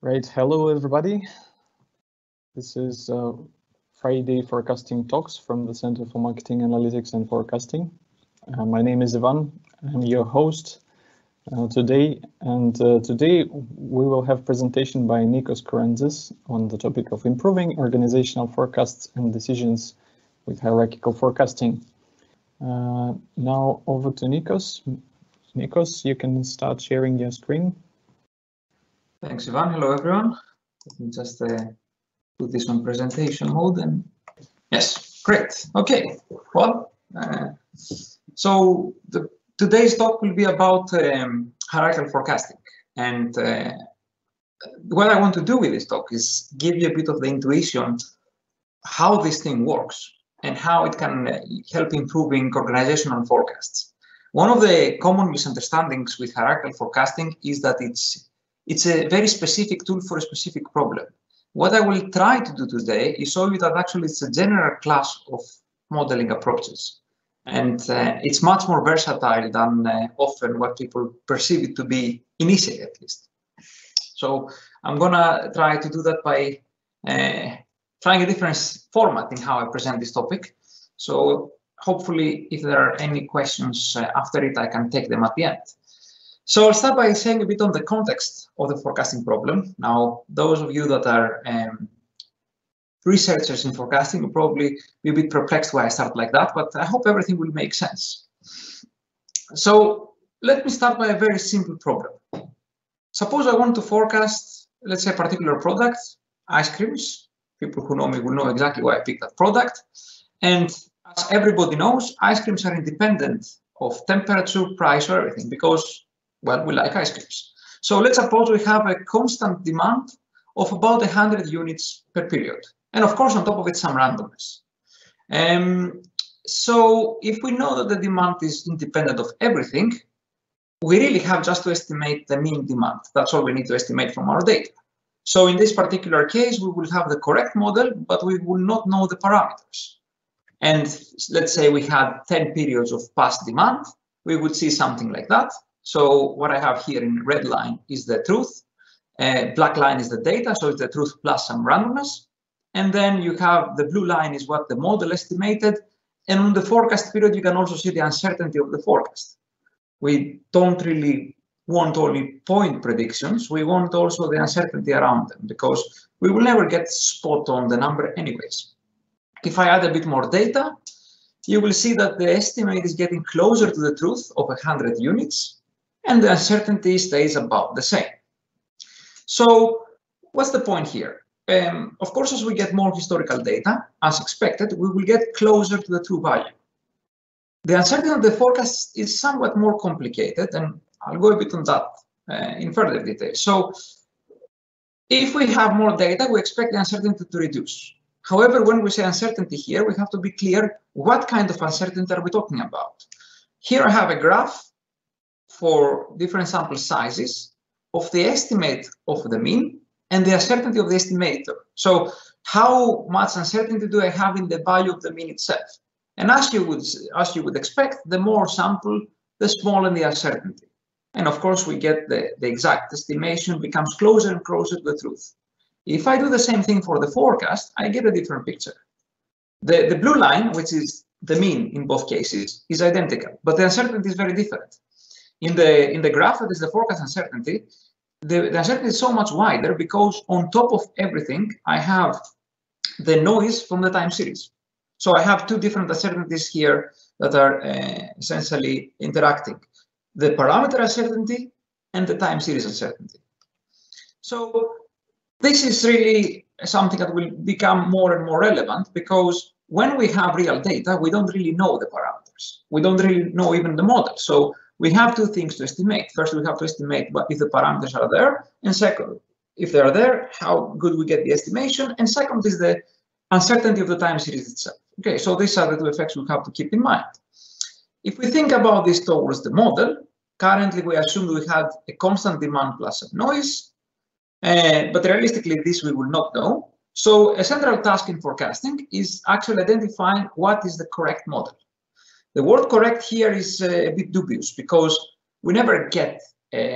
Right, hello everybody. This is Friday Forecasting Talks from the Center for Marketing Analytics and Forecasting. My name is Ivan. I'm your host today, and today we will have presentation by Nikos Kourentzis on the topic of improving organizational forecasts and decisions with hierarchical forecasting. Now over to Nikos. Nikos, you can start sharing your screen. Thanks, Ivan. Hello, everyone. Let me just put this on presentation mode. And yes, great. Okay. Well, so today's talk will be about hierarchical forecasting. And what I want to do with this talk is give you a bit of the intuition how this thing works and how it can help improving organizational forecasts. One of the common misunderstandings with hierarchical forecasting is that it's a very specific tool for a specific problem. What I will try to do today is show you that actually it's a general class of modeling approaches. And it's much more versatile than often what people perceive it to be initially, at least. So I'm gonna try to do that by trying a different format in how I present this topic. So hopefully if there are any questions after it, I can take them at the end. So I'll start by saying a bit on the context of the forecasting problem. Now, those of you that are researchers in forecasting will probably be a bit perplexed why I start like that, but I hope everything will make sense. So let me start by a very simple problem. Suppose I want to forecast, let's say, a particular product, ice creams. People who know me will know exactly why I picked that product. And as everybody knows, ice creams are independent of temperature, price, or everything, because well, we like ice creams. So let's suppose we have a constant demand of about 100 units per period. And of course, on top of it, some randomness. So if we know that the demand is independent of everything, we really have just to estimate the mean demand. That's all we need to estimate from our data. So in this particular case, we will have the correct model, but we will not know the parameters. And let's say we had 10 periods of past demand, we would see something like that. So what I have here in red line is the truth, black line is the data, so it's the truth plus some randomness. And then you have the blue line is what the model estimated. And on the forecast period, you can also see the uncertainty of the forecast. We don't really want only point predictions, we want also the uncertainty around them, because we will never get spot on the number anyways. If I add a bit more data, you will see that the estimate is getting closer to the truth of 100 units. And the uncertainty stays about the same. So what's the point here? Of course, as we get more historical data, as expected, we will get closer to the true value. The uncertainty of the forecast is somewhat more complicated, and I'll go a bit on that in further detail. So if we have more data, we expect the uncertainty to reduce. However, when we say uncertainty here, we have to be clear what kind of uncertainty are we talking about. Here I have a graph for different sample sizes of the estimate of the mean and the uncertainty of the estimator. So how much uncertainty do I have in the value of the mean itself? And as you would expect, the more sample, the smaller the uncertainty. And of course, we get the exact estimation becomes closer and closer to the truth. If I do the same thing for the forecast, I get a different picture. The blue line, which is the mean in both cases, is identical, but the uncertainty is very different. In the graph that is the forecast uncertainty, the uncertainty is so much wider because on top of everything, I have the noise from the time series. So I have two different uncertainties here that are essentially interacting. The parameter uncertainty and the time series uncertainty. So this is really something that will become more and more relevant because when we have real data, we don't really know the parameters. We don't really know even the model. So we have two things to estimate. First, we have to estimate if the parameters are there. And second, if they are there, how good we get the estimation. And second is the uncertainty of the time series itself. Okay, so these are the two effects we have to keep in mind. If we think about this towards the model, currently we assume we had a constant demand plus some noise. But realistically, this we will not know. So a central task in forecasting is actually identifying what is the correct model. The word correct here is a bit dubious because we never get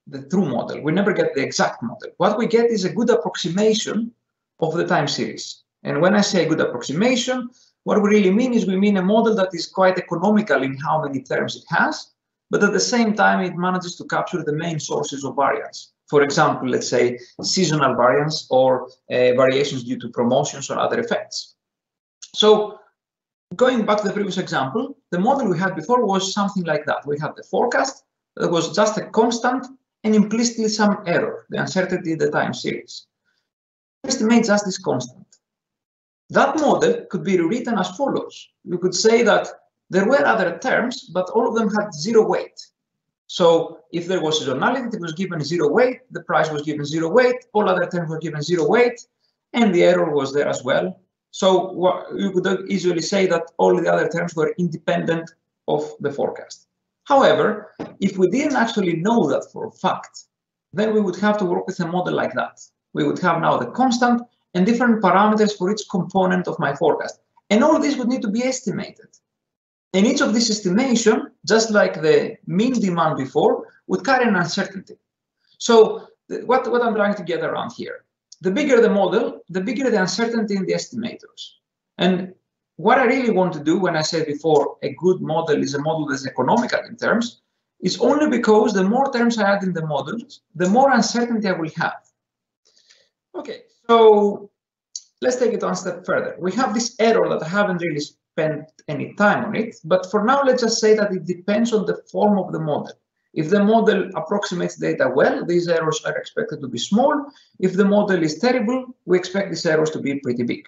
the true model. We never get the exact model. What we get is a good approximation of the time series. And when I say good approximation, what we really mean is we mean a model that is quite economical in how many terms it has, but at the same time, it manages to capture the main sources of variance. For example, let's say seasonal variance or variations due to promotions or other effects. So going back to the previous example, the model we had before was something like that. We had the forecast that was just a constant and implicitly some error, the uncertainty in the time series. We estimate just this constant. That model could be rewritten as follows. We could say that there were other terms, but all of them had 0 weight. So if there was seasonality, it was given 0 weight, the price was given 0 weight, all other terms were given 0 weight, and the error was there as well. So you could easily say that all the other terms were independent of the forecast. However, if we didn't actually know that for a fact, then we would have to work with a model like that. We would have now the constant and different parameters for each component of my forecast. And all this would need to be estimated. And each of this estimation, just like the mean demand before, would carry an uncertainty. So what I'm trying to get around here, the bigger the model, the bigger the uncertainty in the estimators. And what I really want to do when I said before a good model is a model that's economical in terms, is only because the more terms I add in the models, the more uncertainty I will have. Okay, so let's take it one step further. We have this error that I haven't really spent any time on it, but for now, let's just say that it depends on the form of the model. If the model approximates data well, these errors are expected to be small. If the model is terrible, we expect these errors to be pretty big.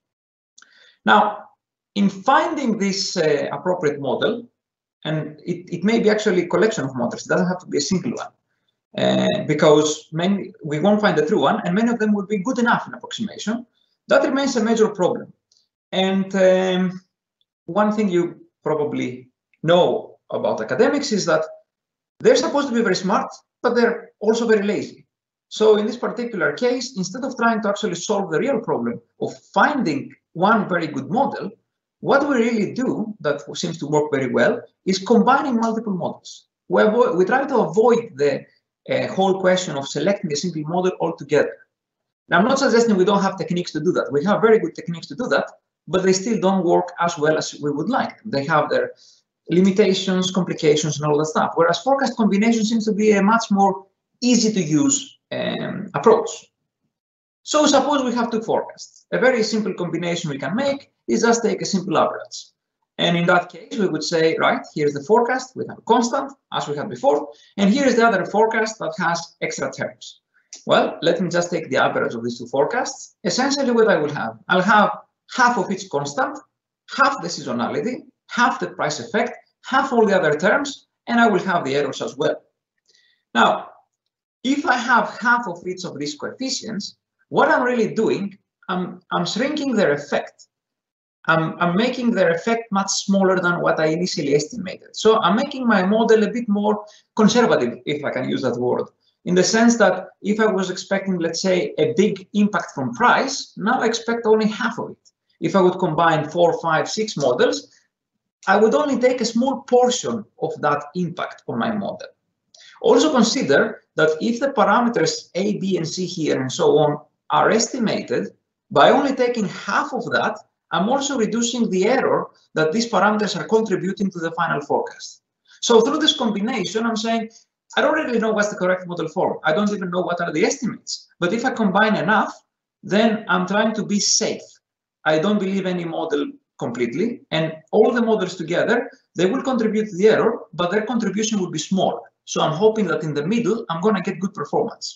Now, in finding this appropriate model, and it may be actually a collection of models, it doesn't have to be a single one, because we won't find the true one, and many of them would be good enough in approximation. That remains a major problem. And one thing you probably know about academics is that they're supposed to be very smart, but they're also very lazy. So in this particular case, instead of trying to actually solve the real problem of finding one very good model, what we really do that seems to work very well is combining multiple models. We try to avoid the whole question of selecting a single model altogether. Now, I'm not suggesting we don't have techniques to do that. We have very good techniques to do that, but they still don't work as well as we would like. They have their limitations, complications, and all that stuff. Whereas forecast combination seems to be a much more easy to use approach. So suppose we have two forecasts. A very simple combination we can make is just take a simple average. And in that case, we would say, right, here's the forecast with a constant, as we had before, and here is the other forecast that has extra terms. Well, let me just take the average of these two forecasts. Essentially what I will have, I'll have half of each constant, half the seasonality, half the price effect, half all the other terms, and I will have the errors as well. Now, if I have half of each of these coefficients, what I'm really doing, I'm shrinking their effect. I'm making their effect much smaller than what I initially estimated. So I'm making my model a bit more conservative, if I can use that word, in the sense that if I was expecting, let's say, a big impact from price, now I expect only half of it. If I would combine 4, 5, 6 models, I would only take a small portion of that impact on my model. Also consider that if the parameters A, B, and C here and so on are estimated, by only taking half of that, I'm also reducing the error that these parameters are contributing to the final forecast. So through this combination, I'm saying, I don't really know what's the correct model for. I don't even know what are the estimates. But if I combine enough, then I'm trying to be safe. I don't believe any model completely. And all the models together, they will contribute to the error, but their contribution will be small. So I'm hoping that in the middle, I'm going to get good performance.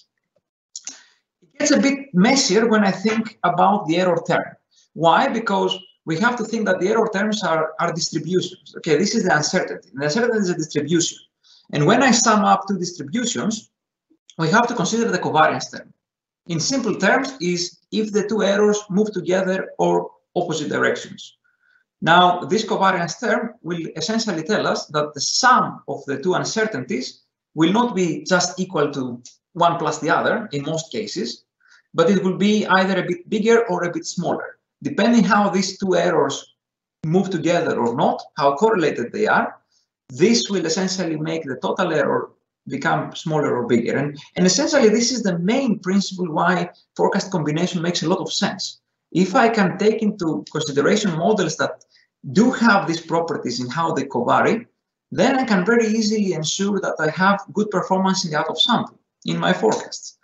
It gets a bit messier when I think about the error term. Why? Because we have to think that the error terms are distributions. Okay, this is the uncertainty. The uncertainty is a distribution. And when I sum up two distributions, we have to consider the covariance term. In simple terms, is if the two errors move together or opposite directions. Now, this covariance term will essentially tell us that the sum of the two uncertainties will not be just equal to one plus the other in most cases, but it will be either a bit bigger or a bit smaller, depending how these two errors move together or not, how correlated they are. This will essentially make the total error become smaller or bigger. And essentially, this is the main principle why forecast combination makes a lot of sense. If I can take into consideration models that do have these properties in how they covary, then I can very easily ensure that I have good performance in the out of sample in my forecasts.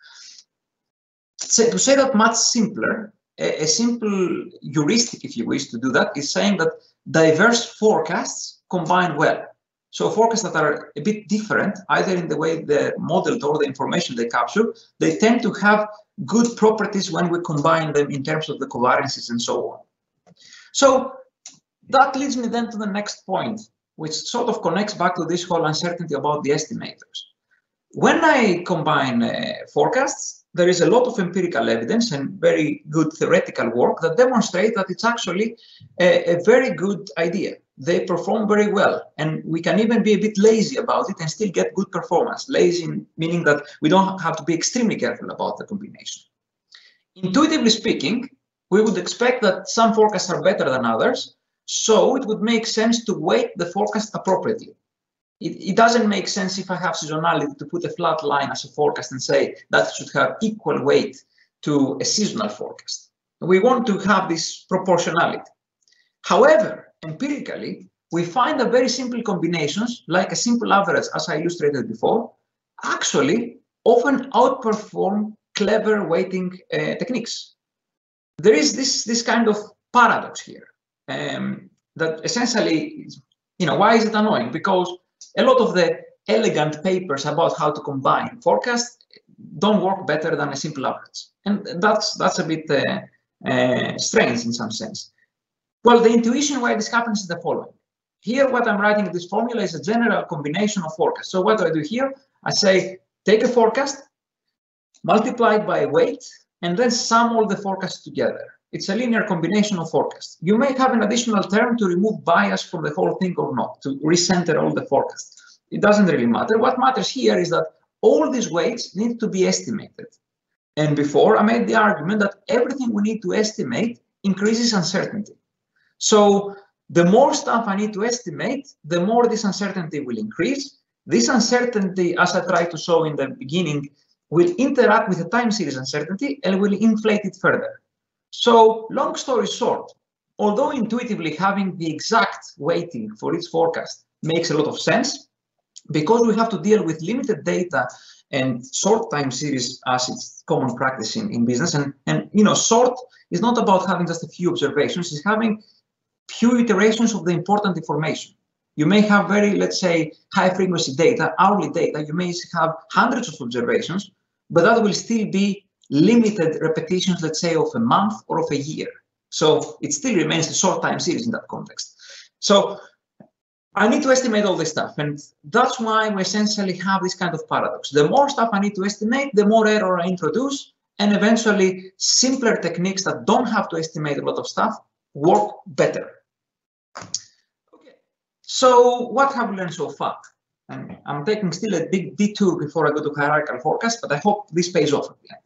So to say that much simpler, a simple heuristic, if you wish, to do that is saying that diverse forecasts combine well. So forecasts that are a bit different, either in the way they're modeled or the information they capture, they tend to have good properties when we combine them in terms of the covariances and so on. So that leads me then to the next point, which sort of connects back to this whole uncertainty about the estimators. When I combine forecasts, there is a lot of empirical evidence and very good theoretical work that demonstrate that it's actually a very good idea. They perform very well, and we can even be a bit lazy about it and still get good performance. Lazy meaning that we don't have to be extremely careful about the combination. Intuitively speaking, we would expect that some forecasts are better than others, so it would make sense to weight the forecast appropriately. It doesn't make sense if I have seasonality to put a flat line as a forecast and say that should have equal weight to a seasonal forecast. We want to have this proportionality. However, empirically, we find that very simple combinations, like a simple average, as I illustrated before, actually often outperform clever weighting techniques. There is this kind of paradox here that essentially, why is it annoying? Because a lot of the elegant papers about how to combine forecasts don't work better than a simple average. And that's a bit strange in some sense. Well, the intuition why this happens is the following. Here, what I'm writing in this formula is a general combination of forecasts. So what do I do here? I say, take a forecast, multiply it by weight, and then sum all the forecasts together. It's a linear combination of forecasts. You may have an additional term to remove bias from the whole thing or not, to recenter all the forecasts. It doesn't really matter. What matters here is that all these weights need to be estimated. And before, I made the argument that everything we need to estimate increases uncertainty. So the more stuff I need to estimate, the more this uncertainty will increase. This uncertainty, as I tried to show in the beginning, will interact with the time series uncertainty and will inflate it further. So long story short, although intuitively having the exact weighting for each forecast makes a lot of sense, because we have to deal with limited data and short time series as it's common practice in business, and short is not about having just a few observations, it's having few iterations of the important information. You may have very, let's say, high frequency data, hourly data, you may have hundreds of observations, but that will still be limited repetitions, let's say, of a month or of a year. So it still remains a short time series in that context. So I need to estimate all this stuff, and that's why we essentially have this kind of paradox. The more stuff I need to estimate, the more error I introduce, and eventually simpler techniques that don't have to estimate a lot of stuff work better. Okay, so what have we learned so far? And I'm taking still a big detour before I go to hierarchical forecast, but I hope this pays off at the end.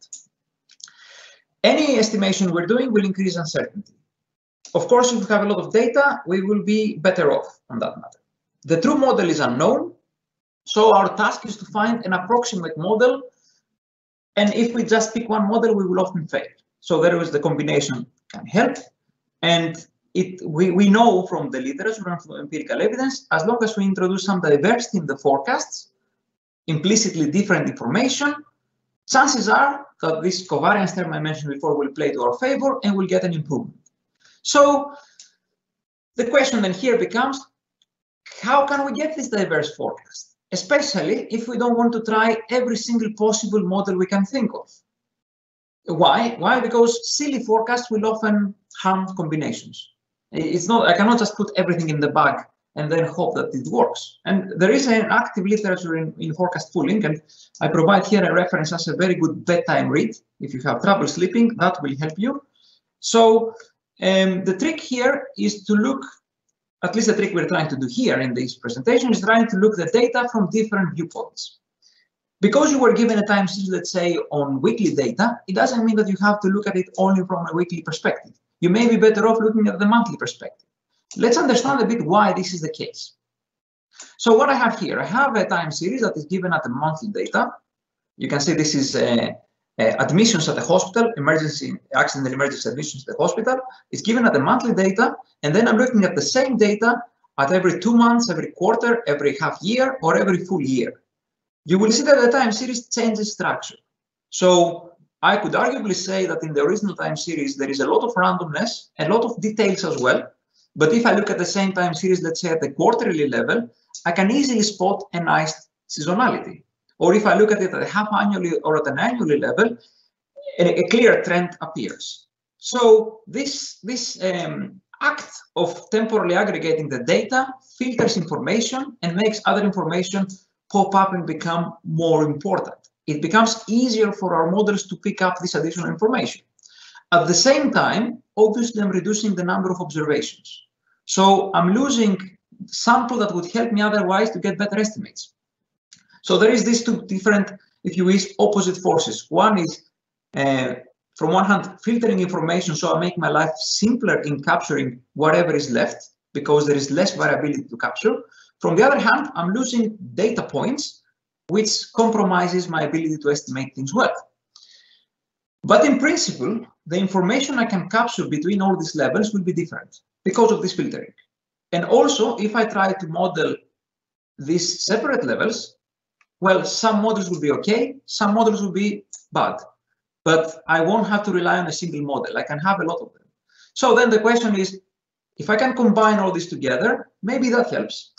Any estimation we're doing will increase uncertainty. Of course, if we have a lot of data, we will be better off on that matter. The true model is unknown, so our task is to find an approximate model, and if we just pick one model, we will often fail. So there is the combination can help, and we know from the literature and from empirical evidence, as long as we introduce some diversity in the forecasts, implicitly different information, chances are that this covariance term I mentioned before will play to our favor and we'll get an improvement. So the question then here becomes, how can we get this diverse forecast? Especially if we don't want to try every single possible model we can think of. Why? Why? Because silly forecasts will often harm combinations. It's not, I cannot just put everything in the bag and then hope that it works. And there is an active literature in forecast pooling, and I provide here a reference as a very good bedtime read. If you have trouble sleeping, that will help you. So the trick here is to look, at least the trick we're trying to do here in this presentation is trying to look the data from different viewpoints. Because you were given a time series, let's say, on weekly data, it doesn't mean that you have to look at it only from a weekly perspective. You may be better off looking at the monthly perspective. Let's understand a bit why this is the case. So what I have here, I have a time series that is given at the monthly data. You can see this is admissions at the hospital, emergency, accident and emergency admissions at the hospital. It's given at the monthly data, and then I'm looking at the same data at every 2 months, every quarter, every half year, or every full year. You will see that the time series changes structure. So I could arguably say that in the original time series, there is a lot of randomness, a lot of details as well. But if I look at the same time series, let's say at the quarterly level, I can easily spot a nice seasonality. Or if I look at it at a half annually or at an annually level, a clear trend appears. So this act of temporally aggregating the data filters information and makes other information pop up and become more important. It becomes easier for our models to pick up this additional information. At the same time, obviously, I'm reducing the number of observations. So I'm losing sample that would help me otherwise to get better estimates. So there is these two different, if you wish, opposite forces. One is, from one hand, filtering information, so I make my life simpler in capturing whatever is left, because there is less variability to capture. From the other hand, I'm losing data points, which compromises my ability to estimate things well. But in principle, the information I can capture between all these levels will be different because of this filtering. And also, if I try to model these separate levels, well, some models will be okay, some models will be bad, but I won't have to rely on a single model. I can have a lot of them. So then the question is, if I can combine all this together, maybe that helps.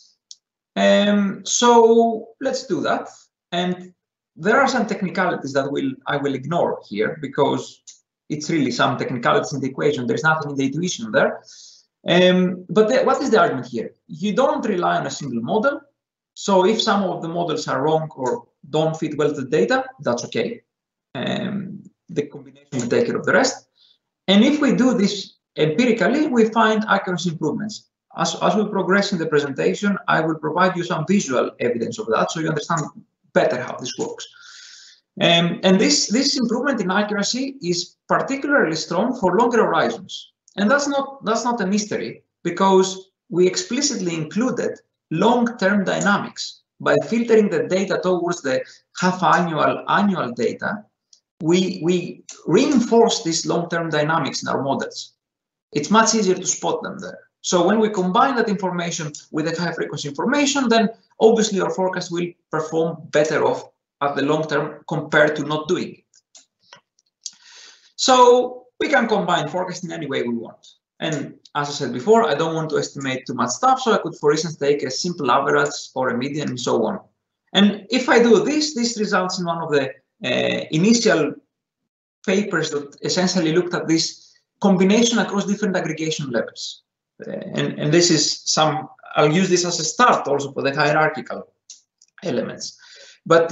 So let's do that. And there are some technicalities that I will ignore here, because it's really some technicalities in the equation. There's nothing in the intuition there. But what is the argument here? You don't rely on a single model. So if some of the models are wrong or don't fit well to the data, that's okay. The combination will take care of the rest. And if we do this empirically, we find accuracy improvements. As we progress in the presentation, I will provide you some visual evidence of that, so you understand better how this works. And this improvement in accuracy is particularly strong for longer horizons. And that's not a mystery, because we explicitly included long-term dynamics. By filtering the data towards the half-annual data, we reinforce these long-term dynamics in our models. It's much easier to spot them there. So when we combine that information with the high-frequency information, then obviously our forecast will perform better off at the long term compared to not doing it. So we can combine forecasting any way we want. And as I said before, I don't want to estimate too much stuff, so I could, for instance, take a simple average or a median and so on. And if I do this results in one of the initial papers that essentially looked at this combination across different aggregation levels. And this is I'll use this as a start also for the hierarchical elements. But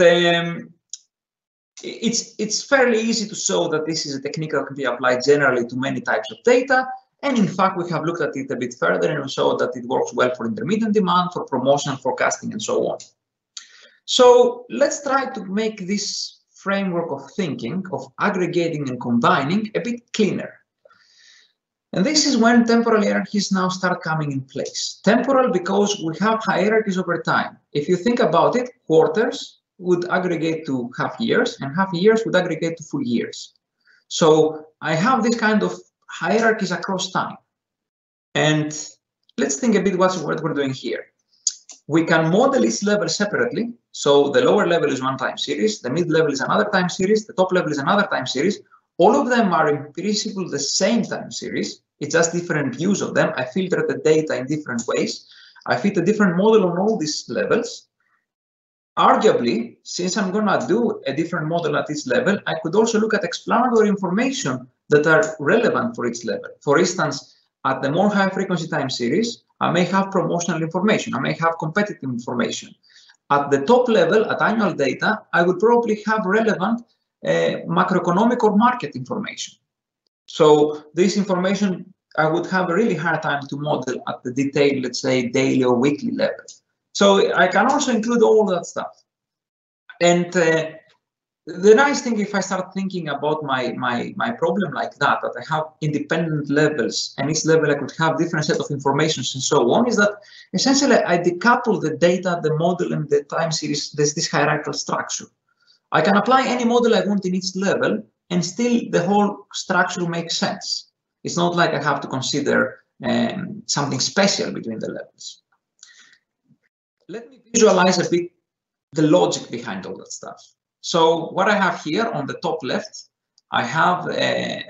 it's fairly easy to show that this is a technique that can be applied generally to many types of data. And in fact, we have looked at it a bit further and we showed that it works well for intermittent demand, for promotional forecasting, and so on. So let's try to make this framework of thinking, of aggregating and combining, a bit cleaner. And this is when temporal hierarchies now start coming in place. Temporal because we have hierarchies over time. If you think about it, quarters would aggregate to half years, and half years would aggregate to full years. So I have this kind of hierarchies across time. And let's think a bit what we're doing here. We can model each level separately. So the lower level is one time series, the mid level is another time series, the top level is another time series. All of them are in principle the same time series. It's just different views of them. I filter the data in different ways. I fit a different model on all these levels. Arguably, since I'm going to do a different model at each level, I could also look at explanatory information that are relevant for each level. For instance, at the more high frequency time series, I may have promotional information. I may have competitive information. At the top level, at annual data, I would probably have relevant macroeconomic or market information. So this information, I would have a really hard time to model at the detailed, let's say, daily or weekly level. So I can also include all that stuff. And The nice thing, if I start thinking about my problem like that I have independent levels, and each level I could have different set of informations and so on, is that essentially I decouple the data, the model, and the time series. There's this hierarchical structure. I can apply any model I want in each level, and still the whole structure makes sense. It's not like I have to consider something special between the levels. Let me visualize a bit the logic behind all that stuff. So what I have here on the top left, I have a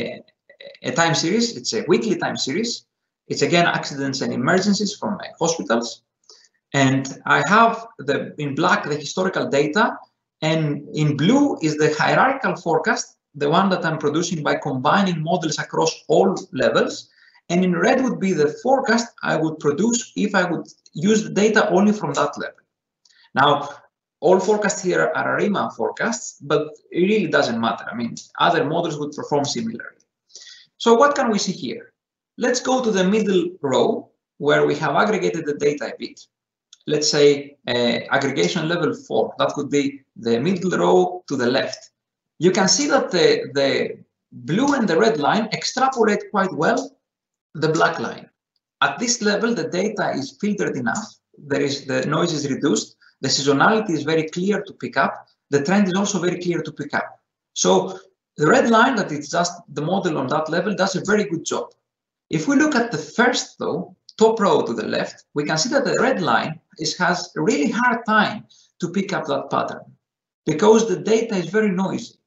time series. It's a weekly time series. It's again accidents and emergencies from hospitals. And I have in black the historical data, and in blue is the hierarchical forecast, the one that I'm producing by combining models across all levels. And in red would be the forecast I would produce if I would use the data only from that level. Now, all forecasts here are ARIMA forecasts, but it really doesn't matter. I mean, other models would perform similarly. So what can we see here? Let's go to the middle row where we have aggregated the data a bit. Let's say aggregation level 4. That would be the middle row to the left. You can see that the blue and the red line extrapolate quite well the black line. At this level, the data is filtered enough. The noise is reduced. The seasonality is very clear to pick up. The trend is also very clear to pick up. So the red line, that it's just the model on that level, does a very good job. If we look at the first, though, top row to the left, we can see that the red line has a really hard time to pick up that pattern because the data is very noisy.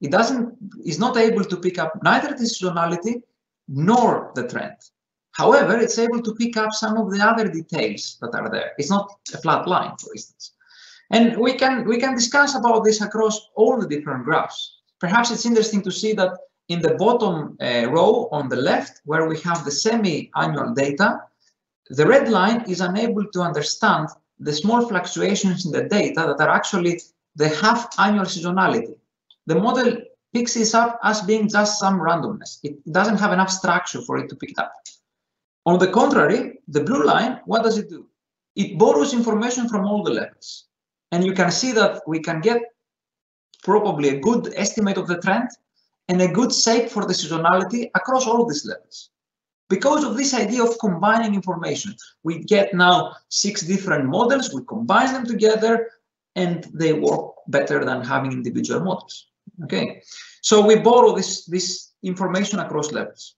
It's not able to pick up neither the seasonality nor the trend. However, it's able to pick up some of the other details that are there. It's not a flat line, for instance. And we can discuss about this across all the different graphs. Perhaps it's interesting to see that in the bottom row on the left, where we have the semi-annual data, the red line is unable to understand the small fluctuations in the data that are actually the half-annual seasonality. The model picks this up as being just some randomness. It doesn't have enough structure for it to pick it up. On the contrary, the blue line, what does it do? It borrows information from all the levels. And you can see that we can get probably a good estimate of the trend and a good shape for the seasonality across all of these levels. Because of this idea of combining information, we get now 6 different models, we combine them together, and they work better than having individual models. Okay, so we borrow this information across levels.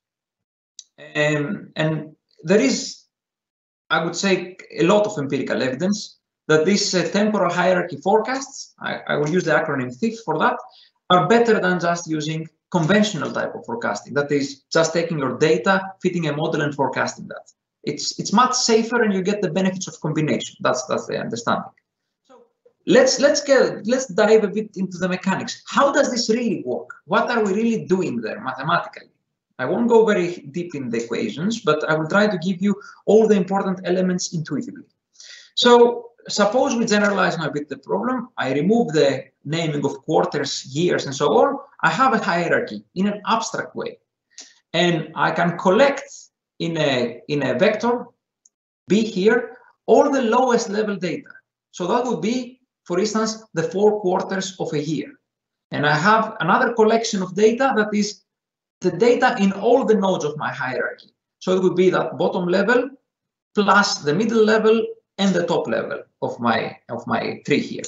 And there is, I would say, a lot of empirical evidence that these temporal hierarchy forecasts, I will use the acronym THIF for that, are better than just using conventional type of forecasting. That is just taking your data, fitting a model and forecasting that. It's much safer and you get the benefits of combination. That's the understanding. So let's dive a bit into the mechanics. How does this really work? What are we really doing there mathematically? I won't go very deep in the equations, but I will try to give you all the important elements intuitively. So suppose we generalize now a bit the problem. I remove the naming of quarters, years, and so on. I have a hierarchy in an abstract way. And I can collect in a vector B here all the lowest level data. So that would be, for instance, the 4 quarters of a year. And I have another collection of data that is the data in all the nodes of my hierarchy. So it would be that bottom level plus the middle level and the top level of my tree here.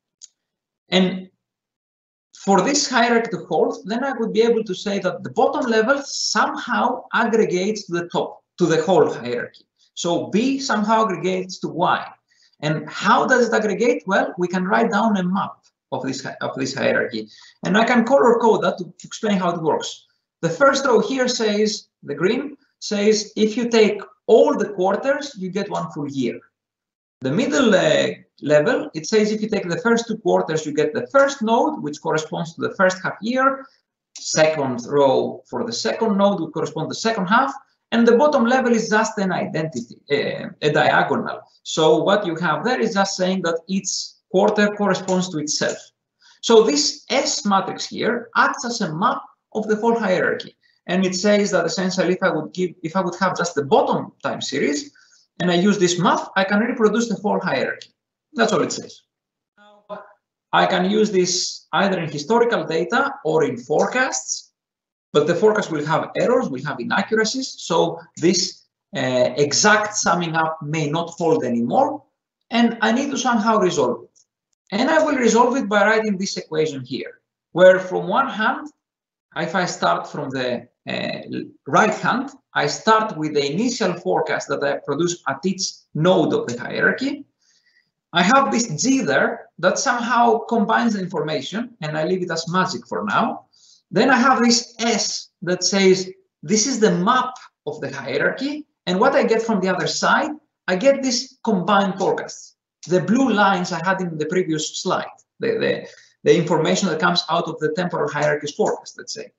And for this hierarchy to hold, then I would be able to say that the bottom level somehow aggregates to the top, to the whole hierarchy. So B somehow aggregates to Y. And how does it aggregate? Well, we can write down a map of this hierarchy. And I can color code that to explain how it works. The first row here says, the green says, if you take all the quarters, you get 1 full year. The middle level, it says if you take the first 2 quarters, you get the first node, which corresponds to the first half year. Second row for the second node would correspond to the second half. And the bottom level is just an identity, a diagonal. So what you have there is just saying that each quarter corresponds to itself. So this S matrix here acts as a map of the whole hierarchy. And it says that essentially if I would have just the bottom time series and I use this map, I can reproduce the whole hierarchy. That's all it says. Now, I can use this either in historical data or in forecasts, but the forecast will have errors, will have inaccuracies, so this exact summing up may not hold anymore, and I need to somehow resolve it. And I will resolve it by writing this equation here, where from one hand, if I start from the right hand, I start with the initial forecast that I produce at each node of the hierarchy. I have this G there that somehow combines the information, and I leave it as magic for now. Then I have this S that says, this is the map of the hierarchy, and what I get from the other side, I get this combined forecast. The blue lines I had in the previous slide, the information that comes out of the temporal hierarchy's forecast, let's say.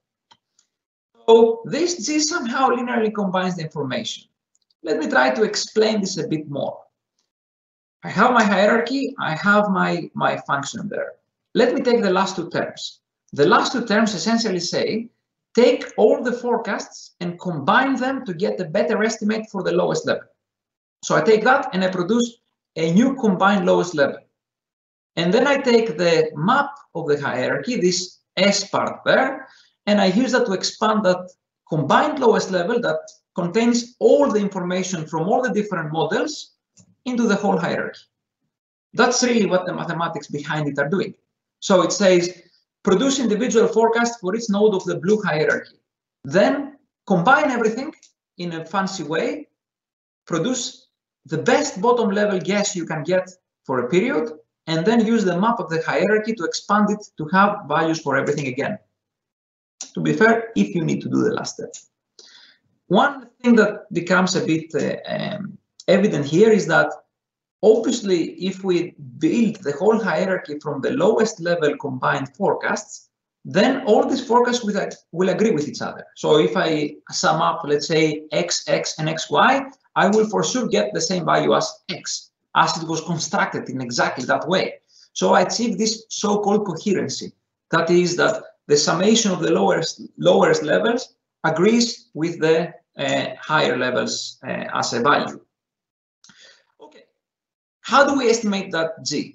So this G somehow linearly combines the information. Let me try to explain this a bit more. I have my hierarchy, I have my function there. Let me take the last two terms. The last two terms essentially say, take all the forecasts and combine them to get a better estimate for the lowest level. So I take that and I produce a new combined lowest level. And then I take the map of the hierarchy, this S part there, and I use that to expand that combined lowest level that contains all the information from all the different models into the whole hierarchy. That's really what the mathematics behind it are doing. So it says, produce individual forecasts for each node of the blue hierarchy. Then combine everything in a fancy way, produce the best bottom level guess you can get for a period, and then use the map of the hierarchy to expand it to have values for everything again. To be fair, if you need to do the last step. One thing that becomes a bit evident here is that obviously, if we build the whole hierarchy from the lowest level combined forecasts, then all these forecasts will agree with each other. So if I sum up, let's say, x, x, and xy, I will for sure get the same value as x, as it was constructed in exactly that way. So I achieve this so-called coherency. That is that the summation of the lowest levels agrees with the higher levels as a value. Okay, how do we estimate that G?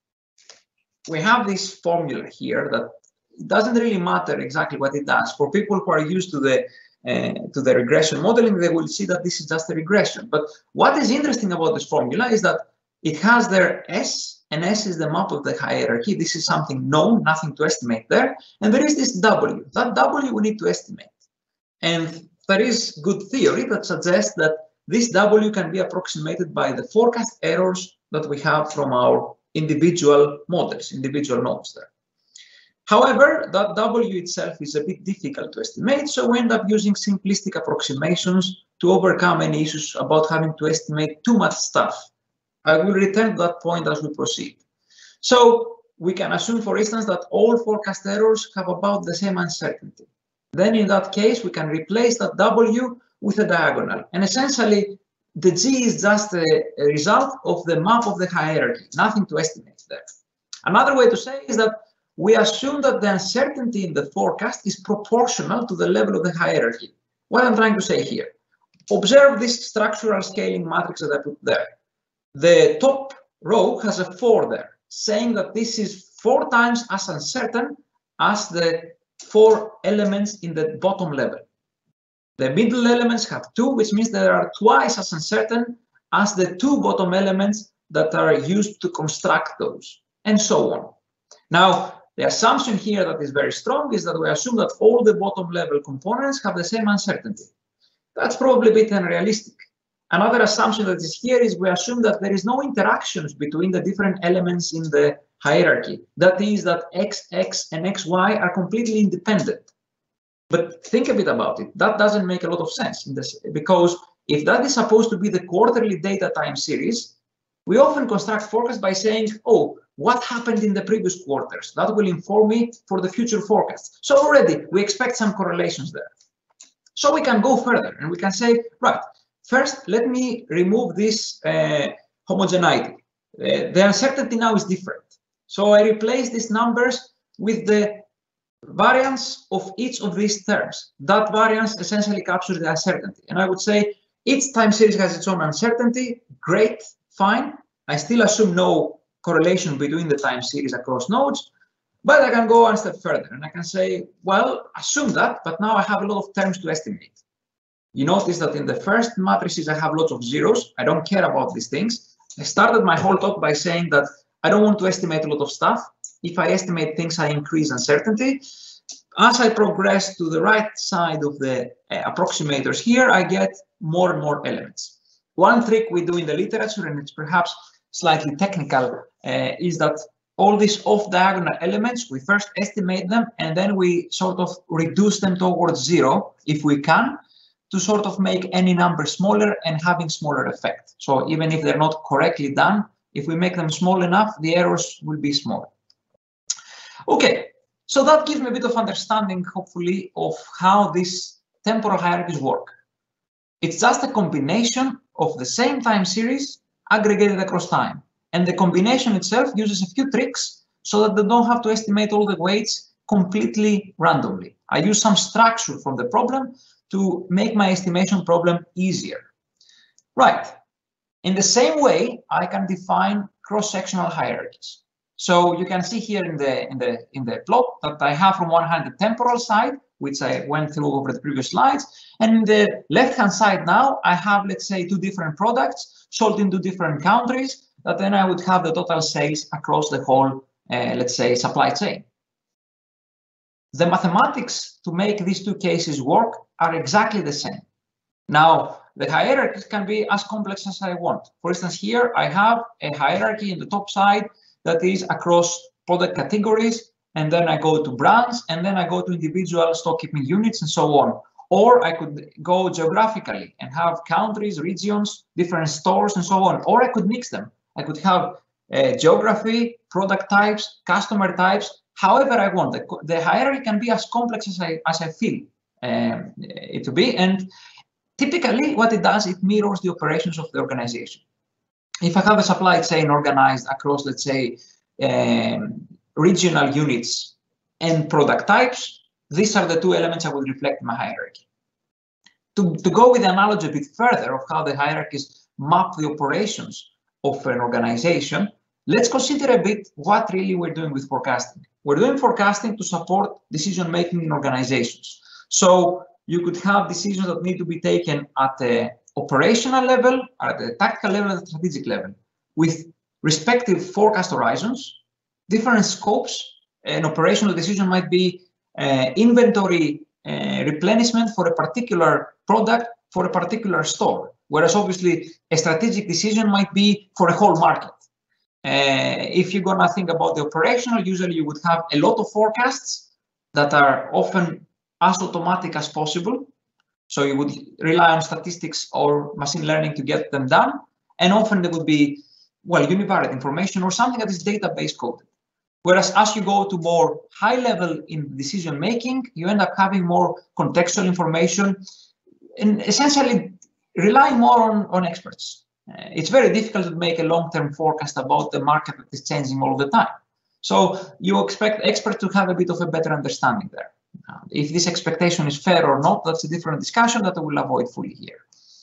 We have this formula here that it doesn't really matter exactly what it does. For people who are used to the regression modeling, they will see that this is just a regression. But what is interesting about this formula is that it has their S, and S is the map of the hierarchy. This is something known, nothing to estimate there. And there is this W. That W we need to estimate. And there is good theory that suggests that this W can be approximated by the forecast errors that we have from our individual models, individual nodes there. However, that W itself is a bit difficult to estimate, so we end up using simplistic approximations to overcome any issues about having to estimate too much stuff. I will return to that point as we proceed. So we can assume, for instance, that all forecast errors have about the same uncertainty. Then in that case, we can replace that W with a diagonal. And essentially, the G is just a result of the map of the hierarchy, nothing to estimate there. Another way to say is that we assume that the uncertainty in the forecast is proportional to the level of the hierarchy. What I'm trying to say here, observe this structural scaling matrix that I put there. The top row has a 4 there, saying that this is 4 times as uncertain as the 4 elements in the bottom level. The middle elements have 2, which means they are twice as uncertain as the 2 bottom elements that are used to construct those, and so on. Now, the assumption here that is very strong is that we assume that all the bottom level components have the same uncertainty. That's probably a bit unrealistic. Another assumption that is here is we assume that there is no interactions between the different elements in the hierarchy. That is that x, x, and xy are completely independent. But think a bit about it. That doesn't make a lot of sense in this, because if that is supposed to be the quarterly data time series, we often construct forecasts by saying, oh, what happened in the previous quarters? That will inform me for the future forecasts. So already we expect some correlations there. So we can go further and we can say, right, first, let me remove this homogeneity. The uncertainty now is different. So I replace these numbers with the variance of each of these terms. That variance essentially captures the uncertainty. And I would say each time series has its own uncertainty. Great, fine. I still assume no correlation between the time series across nodes, but I can go one step further and I can say, well, assume that, but now I have a lot of terms to estimate. You notice that in the first matrices, I have lots of zeros. I don't care about these things. I started my whole talk by saying that I don't want to estimate a lot of stuff. If I estimate things, I increase uncertainty. As I progress to the right side of the approximators here, I get more and more elements. One trick we do in the literature, and it's perhaps slightly technical, is that all these off-diagonal elements, we first estimate them, and then we sort of reduce them towards zero, if we can, to sort of make any number smaller and having smaller effect. So even if they're not correctly done, if we make them small enough, the errors will be small. Okay, so that gives me a bit of understanding, hopefully, of how these temporal hierarchies work. It's just a combination of the same time series aggregated across time. And the combination itself uses a few tricks so that they don't have to estimate all the weights completely randomly. I use some structure from the problem to make my estimation problem easier. Right. In the same way, I can define cross-sectional hierarchies. So you can see here in the plot that I have from one hand the temporal side, which I went through over the previous slides, and in the left-hand side now I have, let's say, two different products sold into different countries, that then I would have the total sales across the whole, let's say, supply chain. The mathematics to make these two cases work are exactly the same. Now, the hierarchies can be as complex as I want. For instance, here I have a hierarchy in the top side that is across product categories, and then I go to brands, and then I go to individual stock keeping units and so on. Or I could go geographically and have countries, regions, different stores and so on. Or I could mix them. I could have geography, product types, customer types, however I want. The hierarchy can be as complex as I feel it to be. And typically what it does, it mirrors the operations of the organization. If I have a supply chain organized across, let's say, regional units and product types, these are the two elements I would reflect in my hierarchy. To go with the analogy a bit further of how the hierarchies map the operations of an organization, let's consider a bit what really we're doing with forecasting. We're doing forecasting to support decision-making in organizations. So you could have decisions that need to be taken at the operational level, at the tactical level, at the strategic level, with respective forecast horizons, different scopes. An operational decision might be inventory replenishment for a particular product for a particular store, whereas obviously a strategic decision might be for a whole market. If you're going to think about the operational, usually you would have a lot of forecasts that are often as automatic as possible. So you would rely on statistics or machine learning to get them done. And often there would be, well, univariate information or something that is database coded. Whereas as you go to more high level in decision making, you end up having more contextual information and essentially relying more on experts. It's very difficult to make a long-term forecast about the market that is changing all the time. So you expect experts to have a bit of a better understanding there. If this expectation is fair or not, that's a different discussion that I will avoid fully here.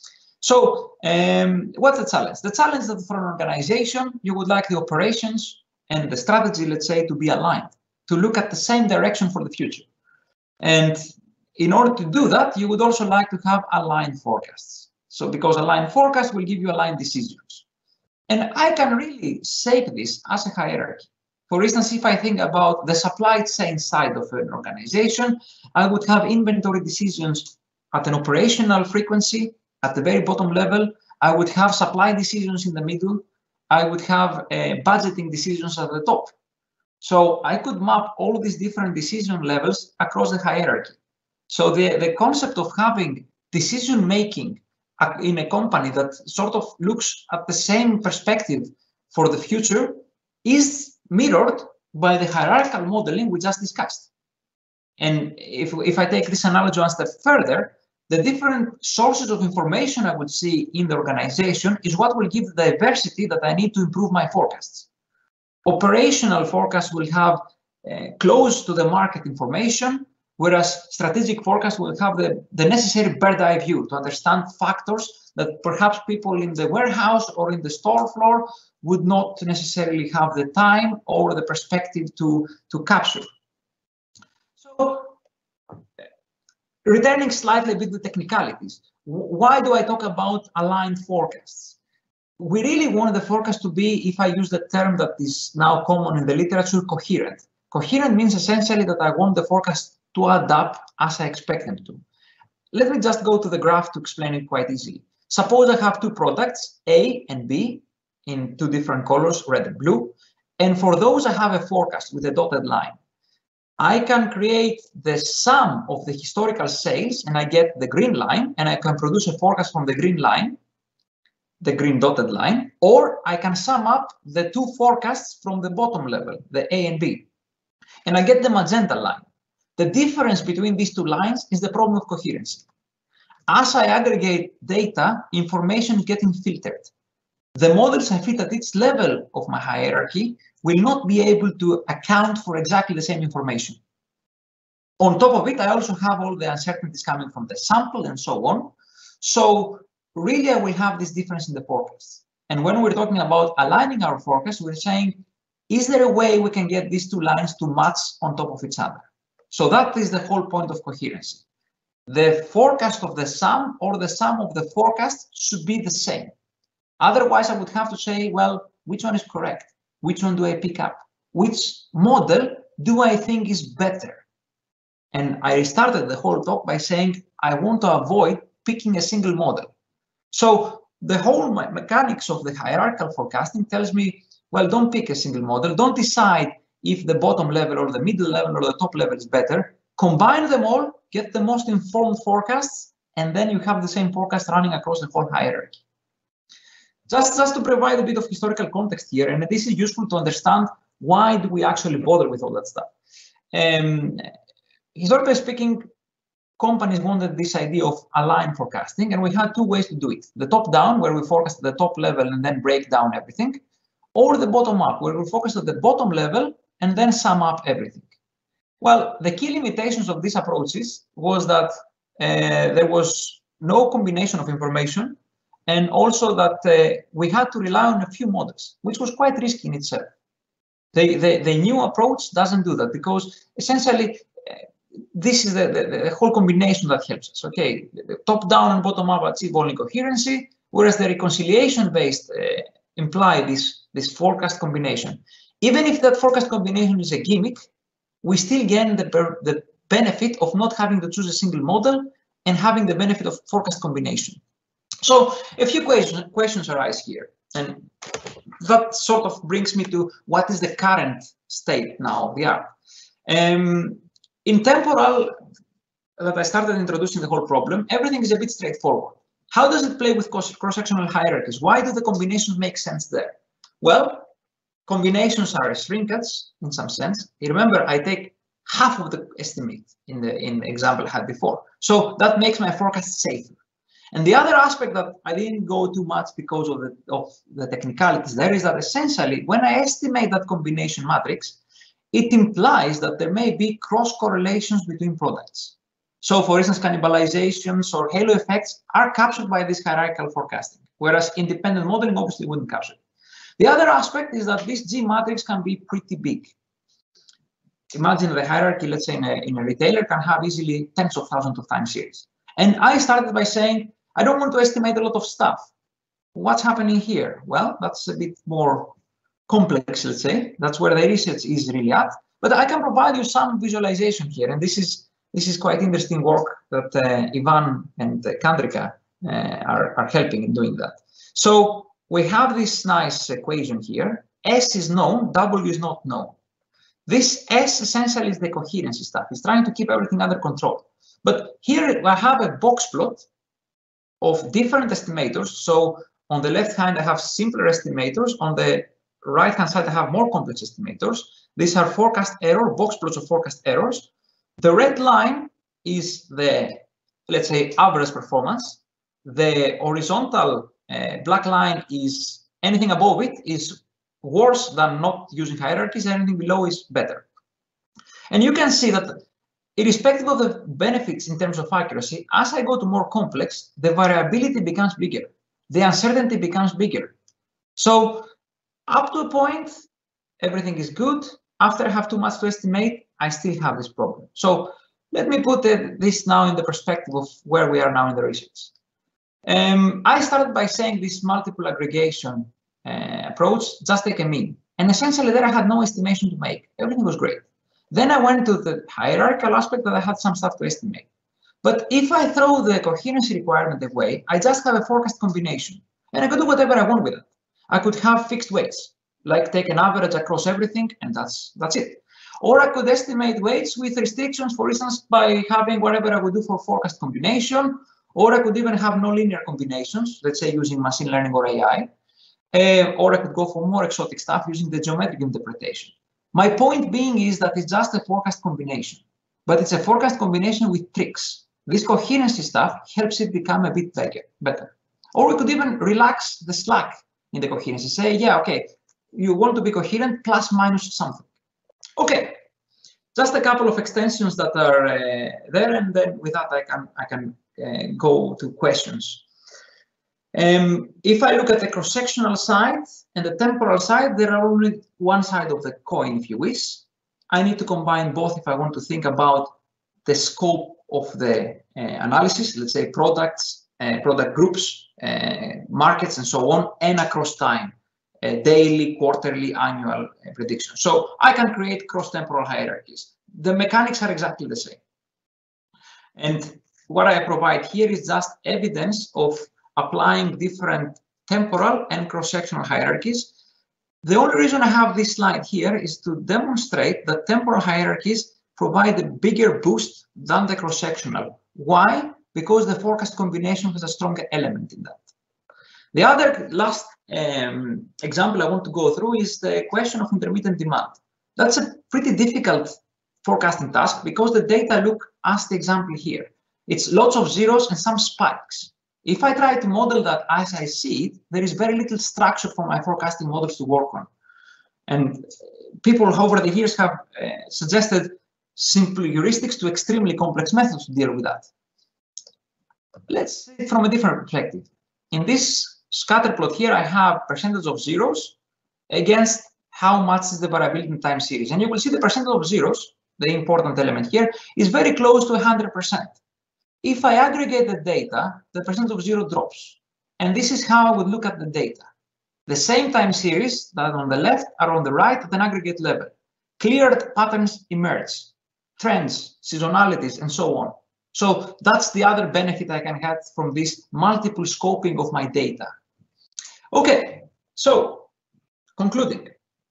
So what's the challenge? The challenge is that for an organization, you would like the operations and the strategy, let's say, to be aligned, to look at the same direction for the future. And in order to do that, you would also like to have aligned forecasts. So because aligned forecasts will give you aligned decisions. And I can really shape this as a hierarchy. For instance, if I think about the supply chain side of an organization, I would have inventory decisions at an operational frequency at the very bottom level. I would have supply decisions in the middle. I would have budgeting decisions at the top. So I could map all these different decision levels across the hierarchy. So the concept of having decision making in a company that sort of looks at the same perspective for the future is mirrored by the hierarchical modeling we just discussed. And if I take this analogy one step further, the different sources of information I would see in the organization is what will give the diversity that I need to improve my forecasts. Operational forecasts will have close to the market information, whereas strategic forecast will have the necessary bird's eye view to understand factors that perhaps people in the warehouse or in the store floor would not necessarily have the time or the perspective to capture. So, returning slightly a bit to technicalities, why do I talk about aligned forecasts? We really want the forecast to be, if I use the term that is now common in the literature, coherent. Coherent means essentially that I want the forecast to add up as I expect them to. Let me just go to the graph to explain it quite easily. Suppose I have two products, A and B, in two different colors, red and blue, and for those I have a forecast with a dotted line. I can create the sum of the historical sales and I get the green line, and I can produce a forecast from the green line, the green dotted line, or I can sum up the two forecasts from the bottom level, the A and B, and I get the magenta line. The difference between these two lines is the problem of coherency. As I aggregate data, information is getting filtered. The models I fit at each level of my hierarchy will not be able to account for exactly the same information. On top of it, I also have all the uncertainties coming from the sample and so on. So really, I will have this difference in the forecast. And when we're talking about aligning our forecast, we're saying, is there a way we can get these two lines to match on top of each other? So that is the whole point of coherency. The forecast of the sum or the sum of the forecast should be the same. Otherwise, I would have to say, well, which one is correct? Which one do I pick up? Which model do I think is better? And I started the whole talk by saying, I want to avoid picking a single model. So the whole mechanics of the hierarchical forecasting tells me, well, don't pick a single model. Don't decide if the bottom level or the middle level or the top level is better. Combine them all, get the most informed forecasts, and then you have the same forecast running across the whole hierarchy. Just to provide a bit of historical context here, and this is useful to understand why do we actually bother with all that stuff. Historically speaking, companies wanted this idea of aligned forecasting, and we had two ways to do it. The top-down, where we focus at the top level and then break down everything, or the bottom-up, where we focus at the bottom level and then sum up everything. Well, the key limitations of these approaches was that there was no combination of information, and also that we had to rely on a few models, which was quite risky in itself. The new approach doesn't do that, because essentially this is the whole combination that helps us. Okay, the top-down and bottom-up achieve only coherency, whereas the reconciliation-based imply this forecast combination. Even if that forecast combination is a gimmick, we still gain the benefit of not having to choose a single model and having the benefit of forecast combination. So a few questions arise here, and that sort of brings me to what is the current state now of the art. In temporal, that I started introducing the whole problem, everything is a bit straightforward. How does it play with cross-sectional hierarchies? Why do the combinations make sense there? Well, combinations are a shrinkage in some sense. You remember, I take half of the estimate in the example I had before. So that makes my forecast safer. And the other aspect that I didn't go too much because of the technicalities there is that essentially when I estimate that combination matrix, it implies that there may be cross correlations between products. So for instance, cannibalizations or halo effects are captured by this hierarchical forecasting, whereas independent modeling obviously wouldn't capture it. The other aspect is that this G matrix can be pretty big. Imagine the hierarchy, let's say in a retailer, can have easily tens of thousands of time series. And I started by saying, I don't want to estimate a lot of stuff. What's happening here? Well, that's a bit more complex, let's say. That's where the research is really at. But I can provide you some visualization here. And this is quite interesting work that Ivan and Kandrika are helping in doing that. So we have this nice equation here. S is known, W is not known. This S essentially is the coherency stuff. It's trying to keep everything under control. But here I have a box plot of different estimators. So on the left hand, I have simpler estimators. On the right hand side, I have more complex estimators. These are forecast error, box plots of forecast errors. The red line is the, let's say, average performance. The horizontal black line is anything above it is worse than not using hierarchies. Anything below is better. And you can see that irrespective of the benefits in terms of accuracy, as I go to more complex, the variability becomes bigger. The uncertainty becomes bigger. So up to a point, everything is good. After I have too much to estimate, I still have this problem. So let me put this now in the perspective of where we are now in the research. I started by saying this multiple aggregation approach, just take a mean. And essentially there I had no estimation to make. Everything was great. Then I went to the hierarchical aspect that I had some stuff to estimate. But if I throw the coherency requirement away, I just have a forecast combination. And I could do whatever I want with it. I could have fixed weights, like take an average across everything, and that's it. Or I could estimate weights with restrictions, for instance, by having whatever I would do for forecast combination, or I could even have nonlinear combinations, let's say using machine learning or AI, or I could go for more exotic stuff using the geometric interpretation. My point being is that it's just a forecast combination, but it's a forecast combination with tricks. This coherency stuff helps it become a bit better. Or we could even relax the slack in the coherency, say, yeah, okay, you want to be coherent plus minus something. Okay, just a couple of extensions that are there, and then with that I can go to questions. If I look at the cross-sectional side and the temporal side, there are only one side of the coin, if you wish. I need to combine both if I want to think about the scope of the analysis, let's say products, product groups, markets, and so on, and across time. Daily, quarterly, annual prediction. So I can create cross-temporal hierarchies. The mechanics are exactly the same. And what I provide here is just evidence of applying different temporal and cross-sectional hierarchies. The only reason I have this slide here is to demonstrate that temporal hierarchies provide a bigger boost than the cross-sectional. Why? Because the forecast combination has a stronger element in that. The other last example I want to go through is the question of intermittent demand. That's a pretty difficult forecasting task because the data look as the example here. It's lots of zeros and some spikes. If I try to model that as I see it, there is very little structure for my forecasting models to work on. And people over the years have suggested simple heuristics to extremely complex methods to deal with that. Let's see it from a different perspective. In this scatter plot here, I have percentage of zeros against how much is the variability in time series. And you will see the percentage of zeros, the important element here, is very close to 100%. If I aggregate the data, the percentage of zero drops. And this is how I would look at the data. The same time series that on the left are on the right at an aggregate level. Cleared patterns emerge, trends, seasonalities, and so on. So that's the other benefit I can have from this multiple scoping of my data. Okay, so concluding,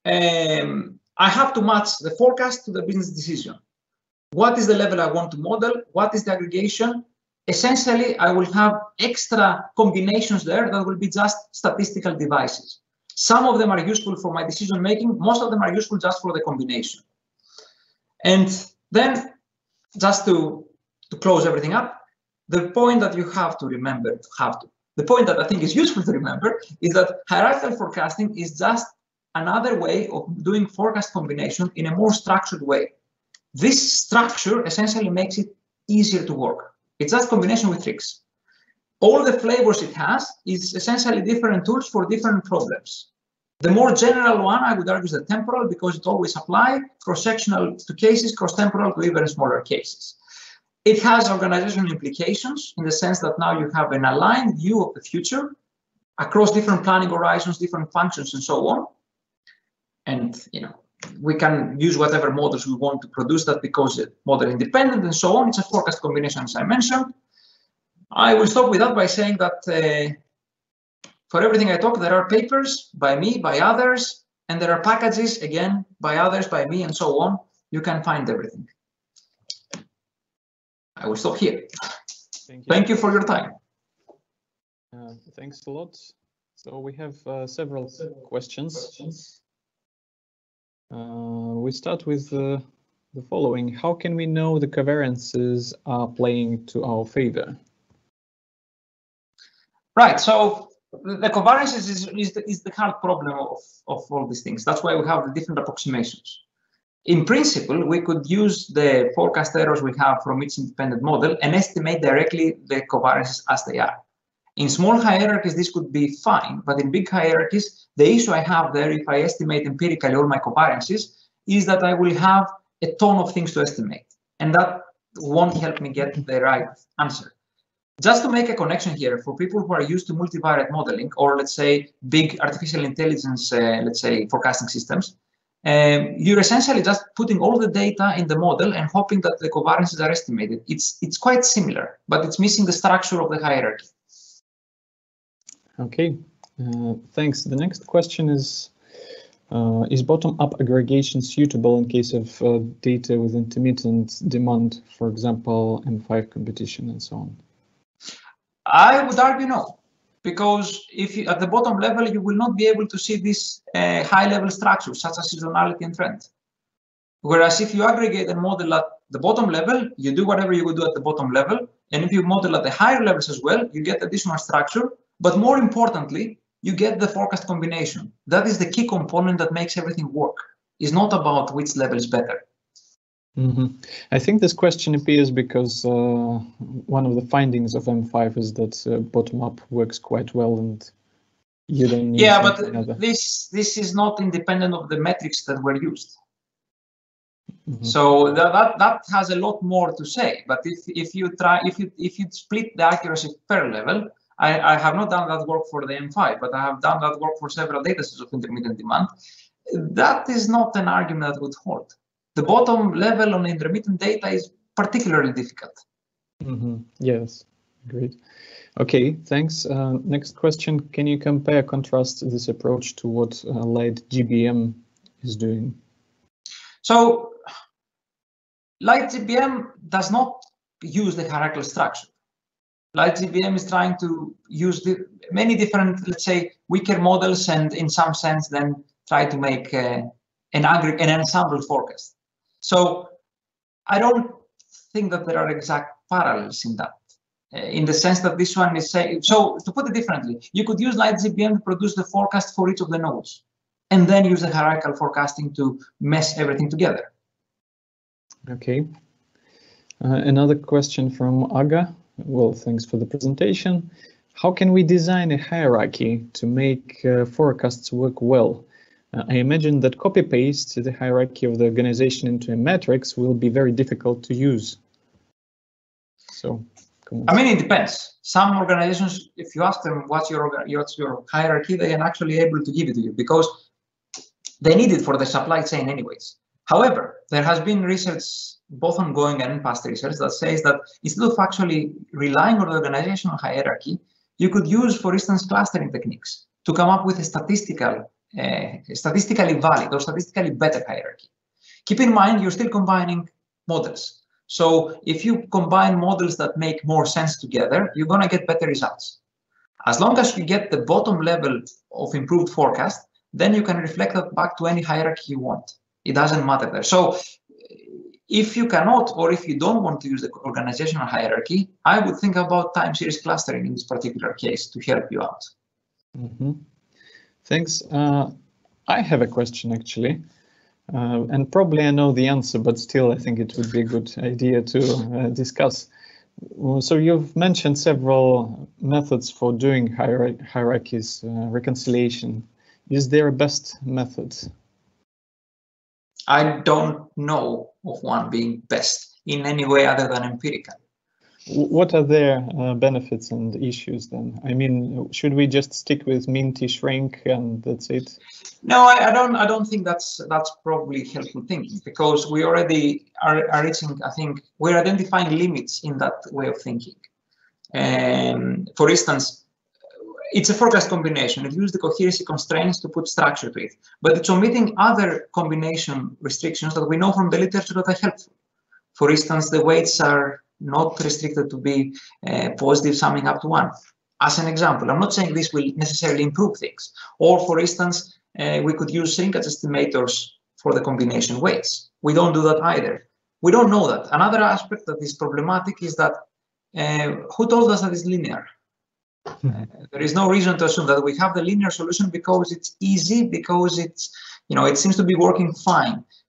I have to match the forecast to the business decision. What is the level I want to model? What is the aggregation? Essentially, I will have extra combinations there that will be just statistical devices. Some of them are useful for my decision making. Most of them are useful just for the combination. And then just to close everything up, the point that you have to remember, the point that I think is useful to remember is that hierarchical forecasting is just another way of doing forecast combination in a more structured way. This structure essentially makes it easier to work. It's just combination with tricks. All the flavors it has is essentially different tools for different problems. The more general one, I would argue, is the temporal because it always applies cross-sectional to cases, cross-temporal to even smaller cases. It has organizational implications in the sense that now you have an aligned view of the future across different planning horizons, different functions, and so on. And we can use whatever models we want to produce that because it's model independent and so on. It's a forecast combination, as I mentioned. I will stop with that by saying that for everything I talk, there are papers by me, by others, and there are packages, again, by others, by me, and so on. You can find everything. I will stop here. Thank you for your time. Thanks a lot. So we have several questions. We start with the following. How can we know the covariances are playing to our favor? Right. So the covariances is the hard problem of all these things. That's why we have the different approximations. In principle, we could use the forecast errors we have from each independent model and estimate directly the covariances as they are. In small hierarchies, this could be fine, but in big hierarchies, the issue I have there, if I estimate empirically all my covariances, is that I will have a ton of things to estimate, and that won't help me get the right answer. Just to make a connection here, for people who are used to multivariate modeling, or let's say big artificial intelligence, let's say forecasting systems, you're essentially just putting all the data in the model and hoping that the covariances are estimated. It's quite similar, but it's missing the structure of the hierarchy. Okay, thanks. The next question is bottom-up aggregation suitable in case of data with intermittent demand, for example, M5 competition and so on? I would argue no, because if you, at the bottom level, you will not be able to see these high-level structures such as seasonality and trend. Whereas if you aggregate and model at the bottom level, you do whatever you would do at the bottom level, and if you model at the higher levels as well, you get additional structure. But more importantly, you get the forecast combination. That is the key component that makes everything work. It's not about which level is better. Mm-hmm. I think this question appears because one of the findings of M5 is that bottom-up works quite well, and you don't need. Yeah, but this is not independent of the metrics that were used. Mm-hmm. So that has a lot more to say. But if you split the accuracy per level, I have not done that work for the M5, but I have done that work for several datasets of intermittent demand. That is not an argument that would hold. The bottom level on intermittent data is particularly difficult. Mm-hmm. Yes, great. Okay, thanks. Next question, can you compare, contrast this approach to what LightGBM is doing? So LightGBM does not use the hierarchical structure. LightGBM is trying to use many different, let's say, weaker models, and in some sense then try to make an ensemble forecast. So I don't think that there are exact parallels in that, in the sense that this one is saying, so to put it differently, you could use LightGBM to produce the forecast for each of the nodes, and then use the hierarchical forecasting to mesh everything together. Okay. Another question from Aga. Well, thanks for the presentation. How can we design a hierarchy to make forecasts work well? I imagine that copy-paste the hierarchy of the organization into a matrix will be very difficult to use. So, I mean, it depends. Some organizations, if you ask them what's your hierarchy, they are actually able to give it to you because they need it for the supply chain anyways. However, there has been research, both ongoing and past research, that says that instead of actually relying on the organizational hierarchy, you could use, for instance, clustering techniques to come up with a statistically valid or statistically better hierarchy. Keep in mind, you're still combining models. So if you combine models that make more sense together, you're going to get better results. As long as you get the bottom level of improved forecast, then you can reflect that back to any hierarchy you want. It doesn't matter there. So if you cannot, or if you don't want to use the organizational hierarchy, I would think about time series clustering in this particular case to help you out. Mm-hmm. Thanks. I have a question actually, and probably I know the answer, but still I think it would be a good idea to discuss. So you've mentioned several methods for doing hierarchies, reconciliation. Is there a best method? I don't know of one being best in any way other than empirical. What are their benefits and issues then? I mean, should we just stick with min-t-shrink and that's it? No, I don't think that's probably helpful thinking, because we already are reaching, I think, we're identifying limits in that way of thinking. For instance, it's a forecast combination. It uses the coherency constraints to put structure to it, but it's omitting other combination restrictions that we know from the literature that are helpful. For instance, the weights are not restricted to be positive summing up to 1. As an example, I'm not saying this will necessarily improve things. Or for instance, we could use shrinkage estimators for the combination weights. We don't do that either. We don't know that. Another aspect that is problematic is that who told us that it's linear? There is no reason to assume that we have the linear solution because it's easy, because it's, it seems to be working fine.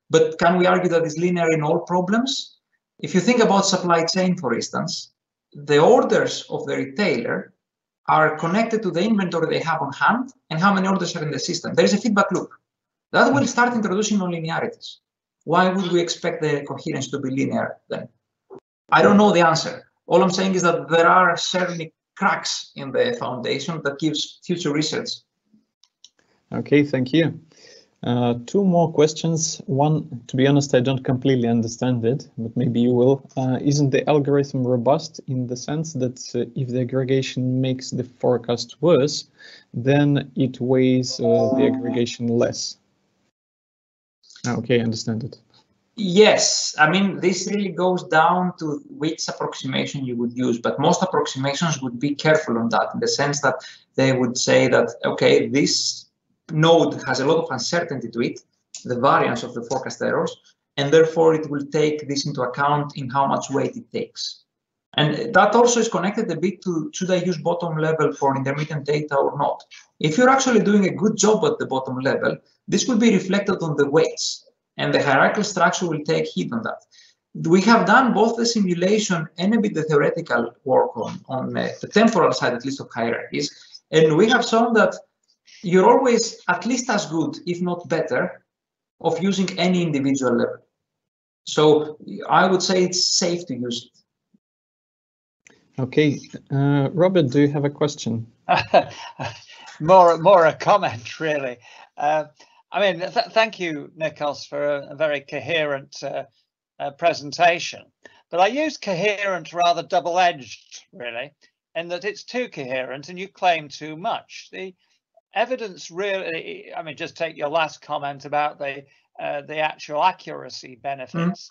but can we argue that it's linear in all problems? If you think about supply chain, for instance, the orders of the retailer are connected to the inventory they have on hand and how many orders are in the system. There is a feedback loop. That will start introducing nonlinearities. Why would we expect the coherence to be linear then? I don't know the answer. All I'm saying is that there are certainly cracks in the foundation that gives future research. Okay, thank you. Two more questions. One, to be honest, I don't completely understand it, but maybe you will. Isn't the algorithm robust in the sense that if the aggregation makes the forecast worse, then it weighs the aggregation less? Okay, I understand it. Yes, I mean, this really goes down to which approximation you would use, but most approximations would be careful on that in the sense that they would say that, okay, this node has a lot of uncertainty to it, the variance of the forecast errors, and therefore it will take this into account in how much weight it takes. And that also is connected a bit to, should I use bottom level for intermittent data or not? If you're actually doing a good job at the bottom level, this will be reflected on the weights, and the hierarchical structure will take heed on that. We have done both the simulation and a bit the theoretical work on the temporal side, at least, of hierarchies, and we have shown that you're always at least as good, if not better, of using any individual level. So I would say it's safe to use it. Okay, Robert, do you have a question? more a comment, really. I mean, thank you, Nikos, for a very coherent presentation. But I use coherent rather double-edged, really, in that it's too coherent and you claim too much. The evidence really, I mean, just take your last comment about the actual accuracy benefits.